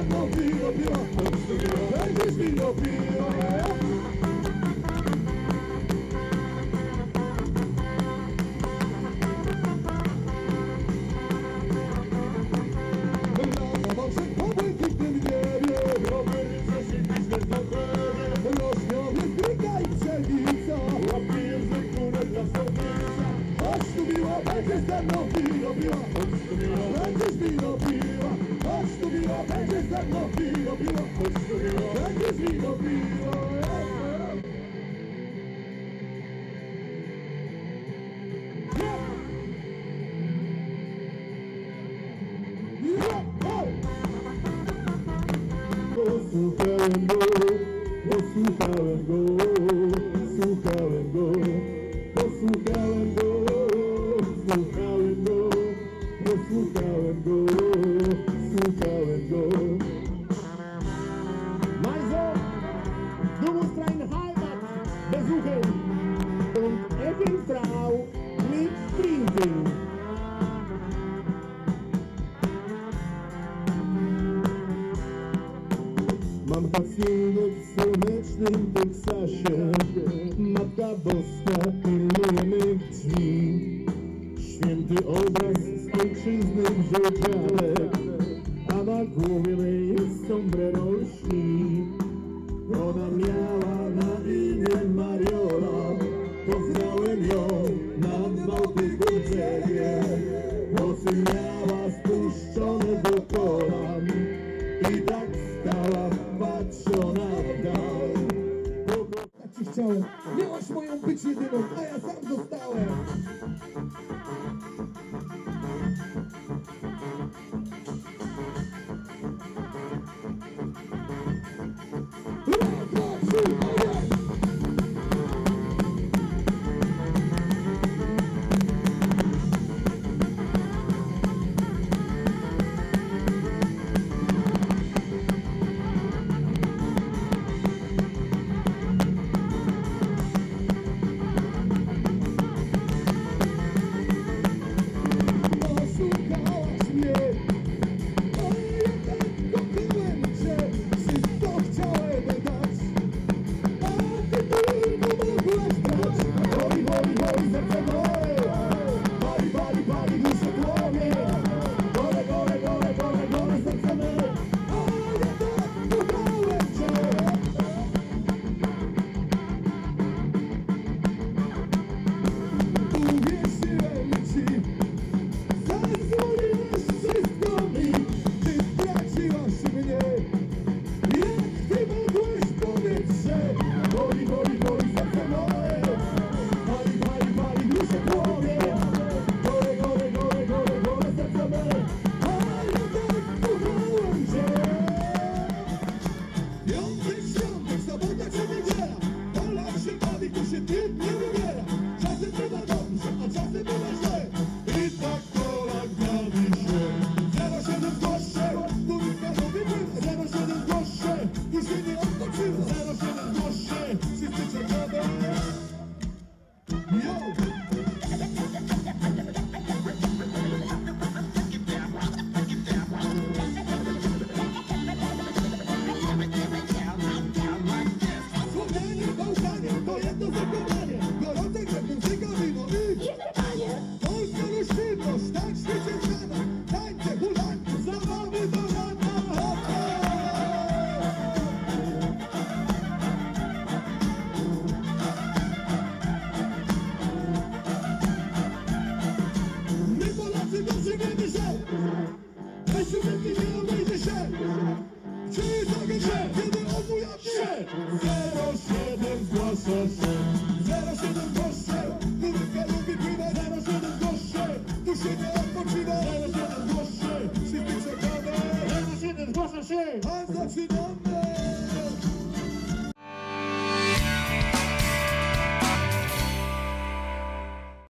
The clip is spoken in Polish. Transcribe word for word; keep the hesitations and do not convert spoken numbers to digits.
ze mną piła, piła, chodź tu piła, będziesz wino piła. Będziesz ze mną piła, piła, chodź tu piła, będziesz wino piła, chodź tu piła, będziesz ze mną piła, piła, chodź tu piła, będziesz wino piła. Posłuchałem go, posłuchałem go, słuchałem go, posłuchałem go. Słuchałem go, posłuchałem go, słuchałem go. Also, du musst deine Heimat besuchen und Ebenfrau mit trinken. Mam pacjentów w słonecznym Teksasie. Matka Boska pilnuje mych drzwi. Święty obraz z ojczyzny wziął dziadek, a na głowie mej sombrero lśni. Ona miała na imię Mariola, poznałem ją na Bałtyku brzegiem. Włosy miała spuszczone do kolan i tak stała wpatrzona w dal. Tak ci chciałem, miałaś moją być jedyną, a ja sam zostałem. zero siedem zgłasza się. zero siedem goście, Nówka lubi pływać. zero siedem goście, tu się nie odpoczywa. zero siedem goście, wszyscy czekamy. zero siedem zgłasza się. A zaczynamy.